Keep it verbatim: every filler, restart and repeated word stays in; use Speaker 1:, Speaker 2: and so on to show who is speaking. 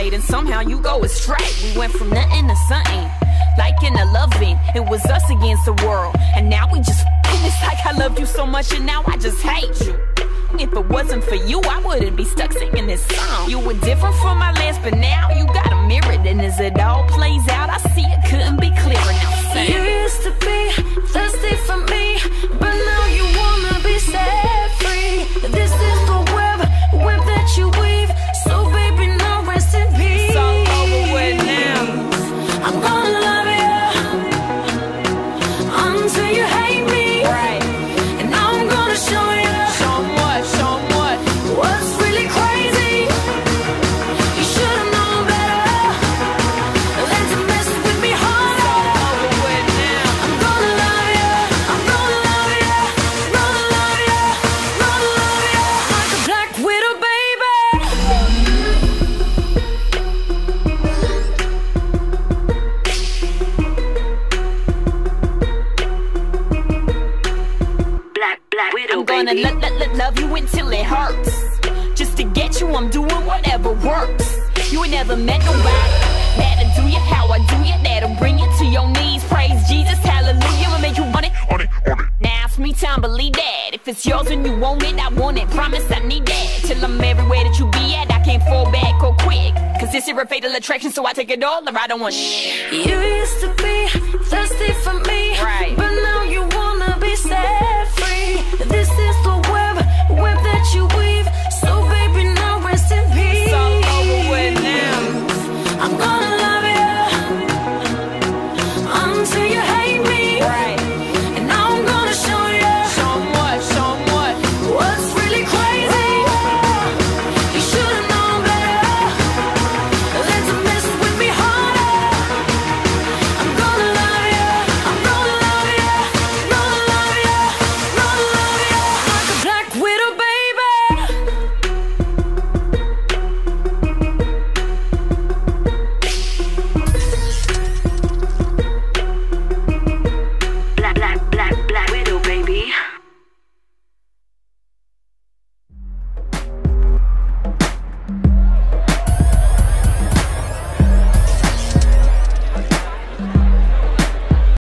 Speaker 1: played, and somehow you go astray. We went from nothing to something, liking to loving. It was us against the world, and now we just f***ing. It's like I loved you so much, and now I just hate you. If it wasn't for you, I wouldn't be stuck singing this song. You were different from my last, but now you got a mirror. And as it all plays out, I see it couldn't be clearer. Now say,
Speaker 2: you used to be thirsty for me, but now you wanna be set free. This is the web, web that you weave. So baby, now rest in peace.
Speaker 1: It's all over with now.
Speaker 2: I'm gonna love you until you hate me,
Speaker 1: Right.
Speaker 2: and now I'm gonna show you
Speaker 1: Show 'em what, show 'em what.
Speaker 2: what's really crazy. You should've known better than to mess with me harder.
Speaker 1: Over with now.
Speaker 2: I'm gonna love you, I'm gonna love you, gonna love you, gonna love you like a black widow, baby.
Speaker 3: Black, black widow,
Speaker 1: I'm gonna
Speaker 3: baby.
Speaker 1: lo- lo- lo- love you until it hurts. Just to get you, I'm doing whatever works. You ain't never met nobody that'll do you how I do you, that'll bring you to your knees. Praise Jesus, hallelujah, will make you want it.
Speaker 4: On it, on it.
Speaker 1: Now it's me time, believe that. If it's yours and you want it, I want it. Promise I need that. Till I'm everywhere that you be at, I can't fall back or quick. Cause this is a fatal attraction, so I take it all or I don't want shit.
Speaker 2: You used to be thirsty for me,
Speaker 1: Right.